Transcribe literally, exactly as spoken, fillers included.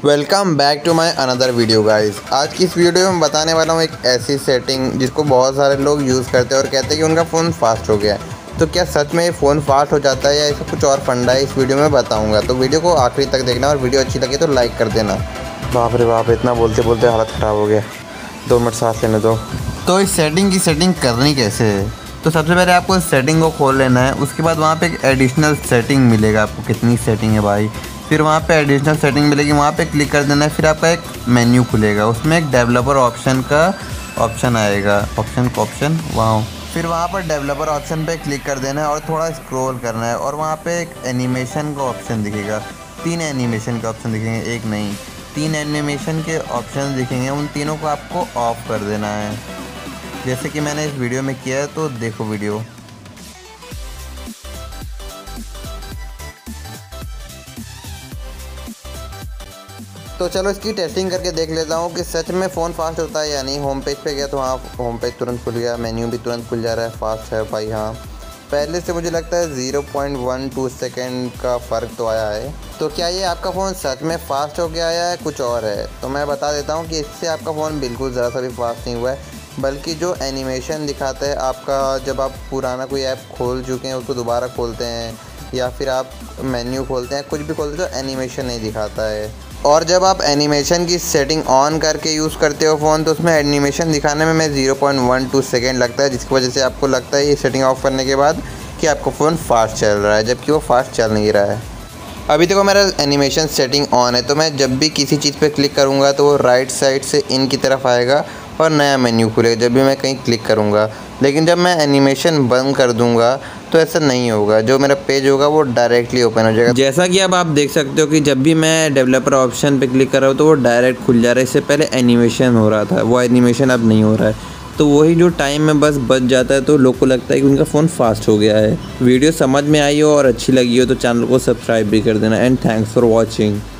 Welcome back to my another video guys. आज की इस वीडियो में बताने वाला हूँ एक ऐसी सेटिंग जिसको बहुत सारे लोग यूज़ करते हैं और कहते हैं कि उनका फ़ोन फास्ट हो गया है। तो क्या सच में ये फ़ोन फास्ट हो जाता है या ऐसा कुछ और फंडा है, इस वीडियो में बताऊँगा। तो वीडियो को आखिरी तक देखना और वीडियो अच्छी लगे तो लाइक कर देना। बाप रे बाप, इतना बोलते बोलते हालत ख़राब हो गया। दो मिनट सांस लेने दो। तो इस सेटिंग की सेटिंग करनी कैसे है? तो सबसे पहले आपको इस सेटिंग को खोल लेना है। उसके बाद वहाँ पे एक एडिशनल सेटिंग मिलेगा, आपको कितनी सेटिंग है भाई। फिर वहाँ पे एडिशनल सेटिंग मिलेगी, वहाँ पे क्लिक कर देना है। फिर आपका एक मेन्यू खुलेगा, उसमें एक डेवलपर ऑप्शन का ऑप्शन आएगा, ऑप्शन का ऑप्शन वहाँ। फिर वहाँ पर डेवलपर ऑप्शन पे क्लिक कर देना है और थोड़ा स्क्रॉल करना है और वहाँ पे एक एनिमेशन का ऑप्शन दिखेगा। तीन एनिमेशन के ऑप्शन दिखेंगे, एक नहीं तीन एनिमेशन के ऑप्शन दिखेंगे। उन तीनों को आपको ऑफ कर देना है, जैसे कि मैंने इस वीडियो में किया है। तो देखो वीडियो। तो चलो इसकी टेस्टिंग करके देख लेता हूँ कि सच में फ़ोन फास्ट होता है या नहीं। होम पेज पे गया तो हाँ, होम पेज तुरंत खुल गया, मेन्यू भी तुरंत खुल जा रहा है। फास्ट है भाई हाँ। पहले से मुझे लगता है zero point one two second का फ़र्क तो आया है। तो क्या ये आपका फ़ोन सच में फ़ास्ट हो गया या कुछ और है? तो मैं बता देता हूँ कि इससे आपका फ़ोन बिल्कुल ज़रा सा भी फास्ट नहीं हुआ है, बल्कि जो एनिमेशन दिखाता है आपका, जब आप पुराना कोई ऐप खोल चुके हैं उसको दोबारा खोलते हैं या फिर आप मेन्यू खोलते हैं, कुछ भी खोलते हैं, तो एनिमेशन नहीं दिखाता है। और जब आप एनिमेशन की सेटिंग ऑन करके यूज़ करते हो फ़ोन, तो उसमें एनिमेशन दिखाने में मैं zero point one two second लगता है, जिसकी वजह से आपको लगता है ये सेटिंग ऑफ करने के बाद कि आपका फ़ोन फास्ट चल रहा है, जबकि वो फास्ट चल नहीं रहा है। अभी देखो मेरा एनिमेशन सेटिंग ऑन है, तो मैं जब भी किसी चीज़ पे क्लिक करूँगा तो वो राइट साइड से इन की तरफ आएगा और नया मेन्यू खुलेगा जब भी मैं कहीं क्लिक करूँगा। लेकिन जब मैं एनिमेशन बंद कर दूँगा तो ऐसा नहीं होगा, जो मेरा पेज होगा वो डायरेक्टली ओपन हो जाएगा। जैसा कि अब आप देख सकते हो कि जब भी मैं डेवलपर ऑप्शन पे क्लिक कर रहा हूँ तो वो डायरेक्ट खुल जा रहा है। इससे पहले एनिमेशन हो रहा था, वो एनिमेशन अब नहीं हो रहा है। तो वही जो टाइम में बस बच जाता है, तो लोग को लगता है कि उनका फ़ोन फास्ट हो गया है। वीडियो समझ में आई हो और अच्छी लगी हो तो चैनल को सब्सक्राइब भी कर देना। And thanks for watching.